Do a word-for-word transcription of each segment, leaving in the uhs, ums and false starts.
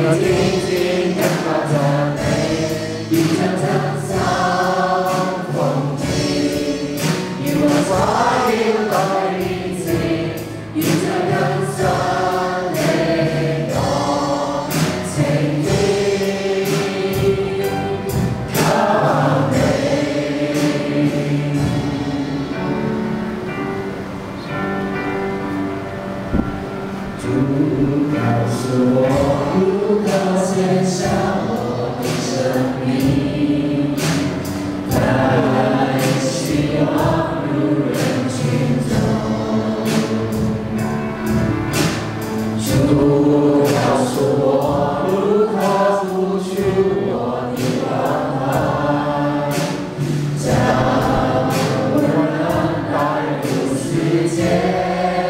静静地靠着你，一层层像风景。You are what you are easy， 一层层像泪落情意，靠你。主告诉我，如何献上我的生命，在希望路人群中。主告诉我，如何付出我的关怀，将温暖带入世界。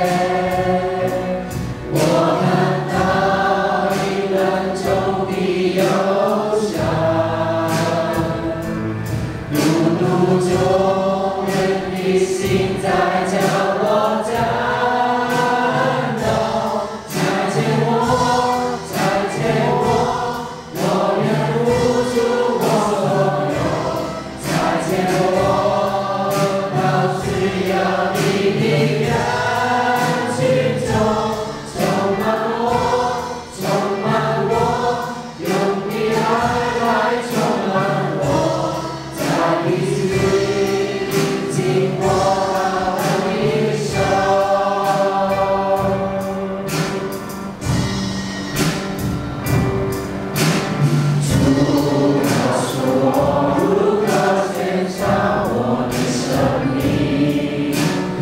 中人的心在角落颤抖，再见我，再见我，我愿付出我所有，再见我，到需要你的人群中，充满我，充满我，用你爱来充满我，在一起。紧握到你手，主告诉我如何献上我的生命，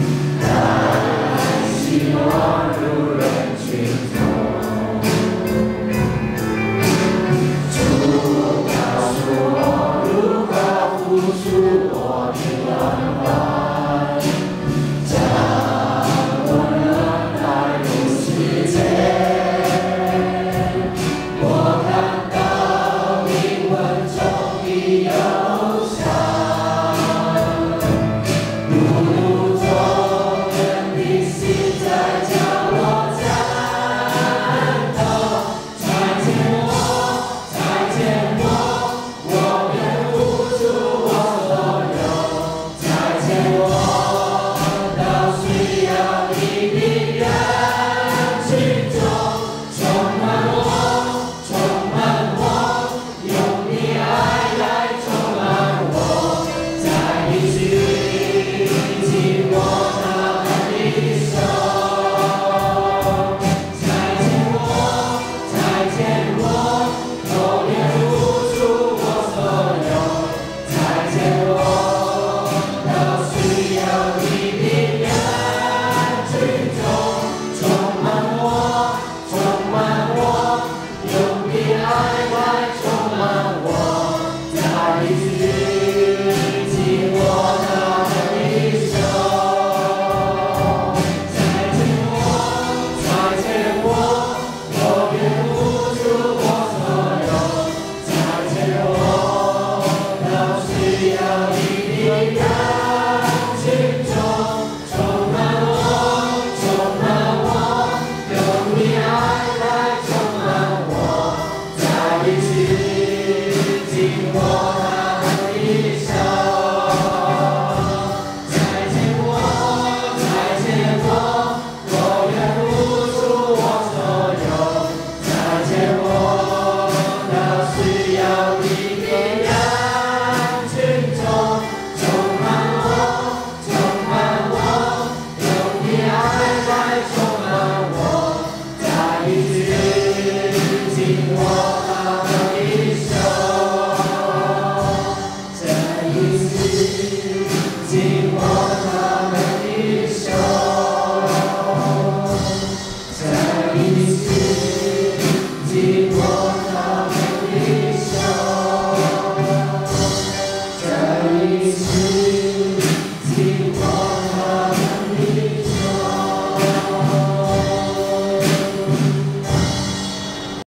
在希望路人群中。主告诉我如何付出我的关怀。我